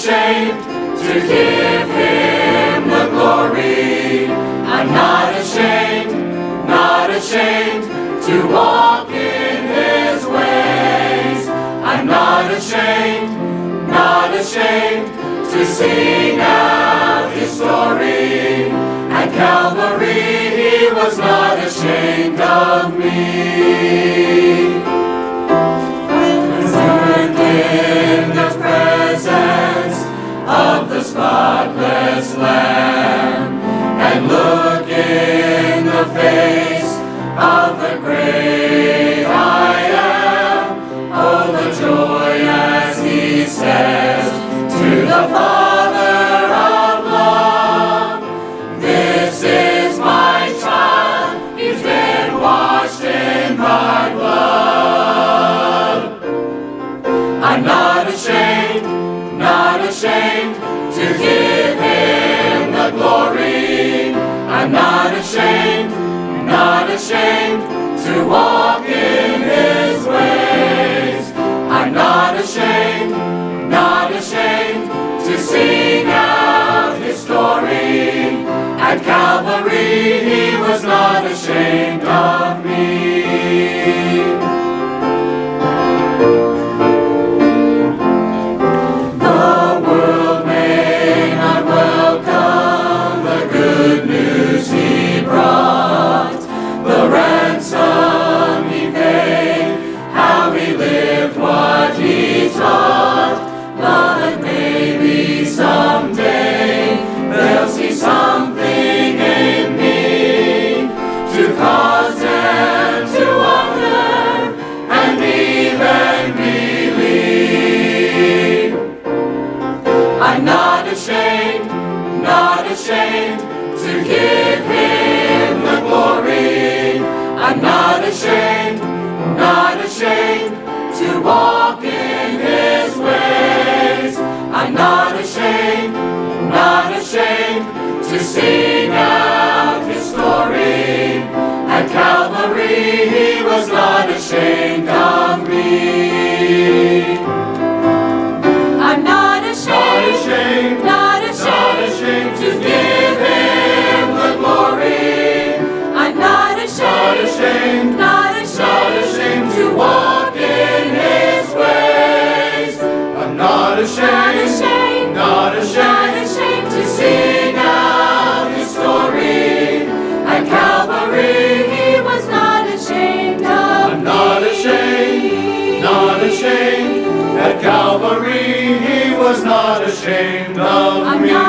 ashamed to give Him the glory. I'm not ashamed to walk in His ways. I'm not ashamed to sing out His story. At Calvary He was not ashamed of me. Stand in the presence of the spotless Lamb and look in the face of the great I Am. Oh, the joy as He says to the Father of love, this is my child, he's been washed in my blood. I'm not ashamed to give Him the glory. I'm not ashamed to walk in His ways. I'm not ashamed to sing out His story. At Calvary He was not ashamed of me. The world may not welcome the good news He brought, the ransom He paid, how He lived, what He taught, but maybe someday they'll see something in me to cause them to wonder and even believe. I'm not ashamed to give Him the glory. I'm not ashamed to walk in His ways. I'm not ashamed to sing out His story. At Calvary He was not ashamed of me. I'm not ashamed to give Him the glory. I'm not ashamed to walk in His ways. I'm not ashamed to sing out His story. At Calvary He was not ashamed of me. I'm not ashamed. At Calvary He was not ashamed of me.